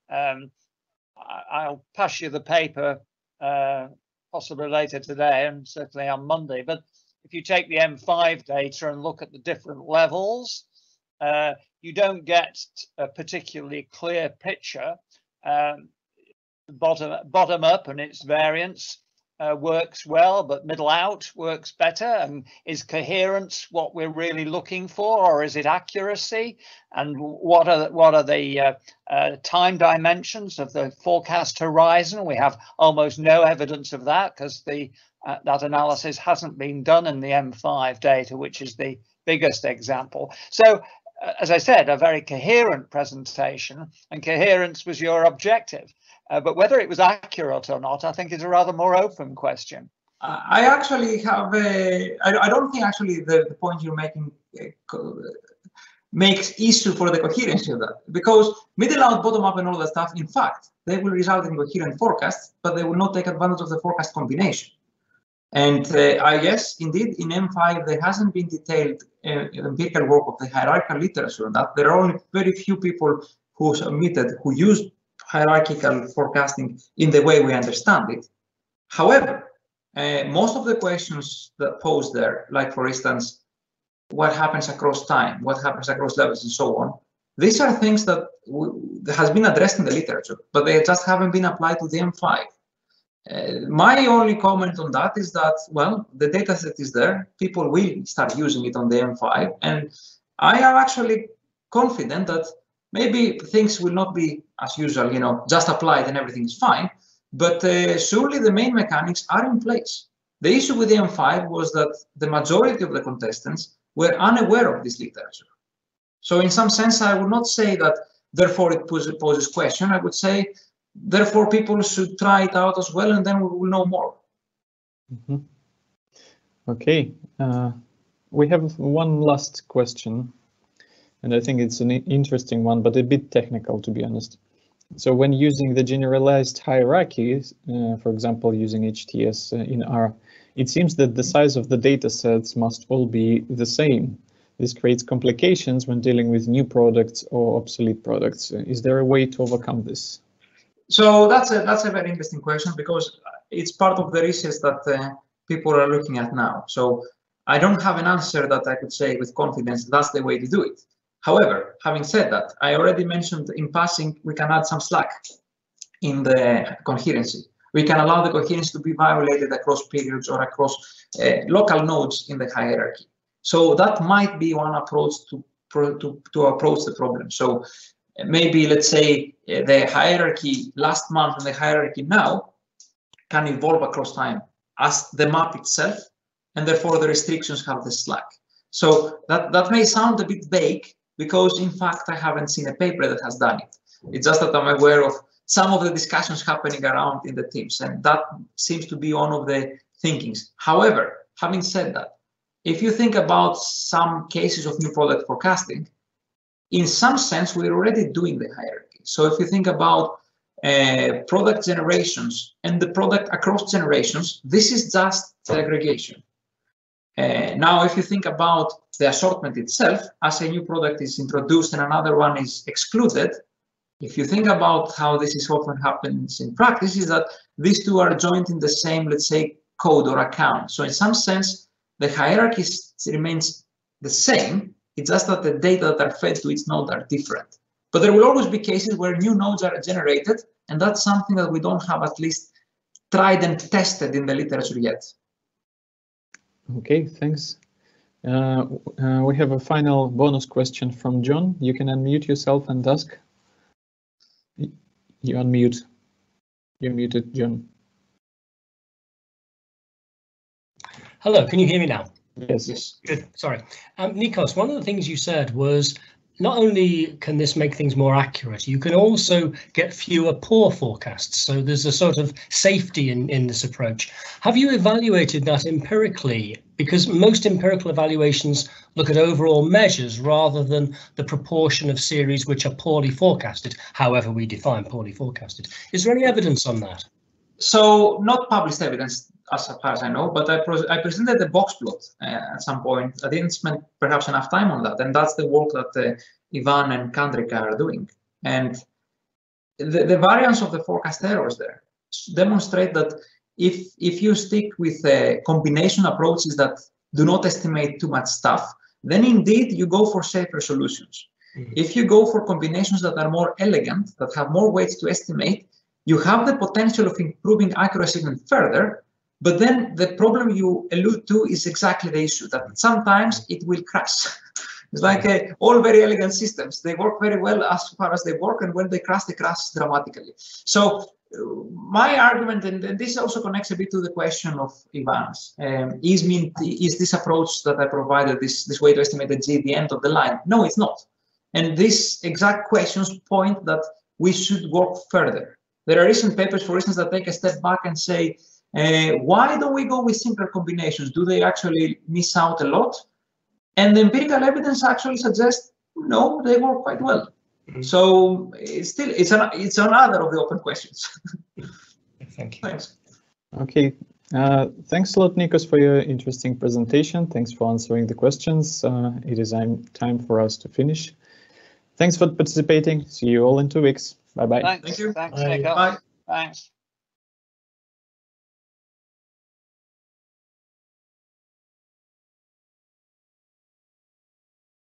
I'll pass you the paper possibly later today and certainly on Monday. But if you take the M5 data and look at the different levels, you don't get a particularly clear picture. Bottom up and its variance works well, but middle out works better. And is coherence what we're really looking for, or is it accuracy? And what are the time dimensions of the forecast horizon? We have almost no evidence of that because that analysis hasn't been done in the M5 data, which is the biggest example. So, as I said, a very coherent presentation, and coherence was your objective. But whether it was accurate or not, I think is a rather more open question. I actually have I don't think actually the point you're making makes issue for the coherence of that, because middle out, bottom up and all that stuff, in fact, they will result in coherent forecasts, but they will not take advantage of the forecast combination. And I guess, indeed, in M5, there hasn't been detailed empirical work of the hierarchical literature on that. There are only very few people who submitted, who used hierarchical forecasting in the way we understand it. However, most of the questions that posed there, like for instance, what happens across time, what happens across levels, and so on, these are things that has been addressed in the literature, but they just haven't been applied to the M5. My only comment on that is that, well, the data set is there, people will start using it on the M5, and I am actually confident that maybe things will not be as usual, you know, just applied and everything is fine, but surely the main mechanics are in place. The issue with the M5 was that the majority of the contestants were unaware of this literature. So in some sense, I would not say that therefore it poses question. I would say, therefore, people should try it out as well, and then we will know more. Mm-hmm. Okay, we have one last question, and I think it's an interesting one, but a bit technical, to be honest. So when using the generalized hierarchies, for example, using HTS in R, it seems that the size of the data sets must all be the same. This creates complications when dealing with new products or obsolete products. Is there a way to overcome this? So that's a very interesting question, because it's part of the research that people are looking at now. So I don't have an answer that I could say with confidence that's the way to do it. However, having said that, I already mentioned in passing we can add some slack in the coherency. We can allow the coherence to be violated across periods or across local nodes in the hierarchy. So that might be one approach to approach the problem. So maybe let's say the hierarchy last month and the hierarchy now can evolve across time as the map itself, and therefore the restrictions have the slack. So that may sound a bit vague, because in fact I haven't seen a paper that has done it. It's just that I'm aware of some of the discussions happening around in the teams, and that seems to be one of the thinkings. However, having said that, if you think about some cases of new product forecasting, in some sense we're already doing the hierarchy. So if you think about product generations and the product across generations, this is just the aggregation. Now, if you think about the assortment itself, as a new product is introduced and another one is excluded, if you think about how this is often happens in practice, is that these two are joined in the same, let's say, code or account. So in some sense, the hierarchy remains the same. It's just that the data that are fed to each node are different. But there will always be cases where new nodes are generated, and that's something that we don't have at least tried and tested in the literature yet. Okay, thanks. We have a final bonus question from John. You can unmute yourself and ask. You unmute. You're muted, John. Hello, can you hear me now? Yes. Good, sorry. Nikos, one of the things you said was not only can this make things more accurate, you can also get fewer poor forecasts. So there's a sort of safety in this approach. Have you evaluated that empirically? Because most empirical evaluations look at overall measures rather than the proportion of series which are poorly forecasted, however we define poorly forecasted. Is there any evidence on that? So not published evidence as far as I know, but I presented the box plot at some point. I didn't spend perhaps enough time on that, and that's the work that Ivan and Kandrika are doing. And the variance of the forecast errors there demonstrate that if you stick with combination approaches that do not estimate too much stuff, then indeed you go for safer solutions. Mm-hmm. If you go for combinations that are more elegant, that have more weights to estimate, you have the potential of improving accuracy even further. But then the problem you allude to is exactly the issue, that sometimes it will crash. It's like all very elegant systems. They work very well as far as they work, and when they crash dramatically. So my argument, and this also connects a bit to the question of Ivan's, is this approach that I provided, this way to estimate the G, the end of the line? No, it's not. And these exact questions point that we should work further. There are recent papers, for instance, that take a step back and say, why don't we go with simpler combinations? Do they actually miss out a lot? And the empirical evidence actually suggests, no, they work quite well. Mm-hmm. So it's another of the open questions. Thank you. Thanks. Okay. Thanks a lot, Nikos, for your interesting presentation. Thanks for answering the questions. It is time for us to finish. Thanks for participating. See you all in 2 weeks. Bye-bye. Thanks. Thank you. Thanks, Bye. Nikos. Bye. Thanks.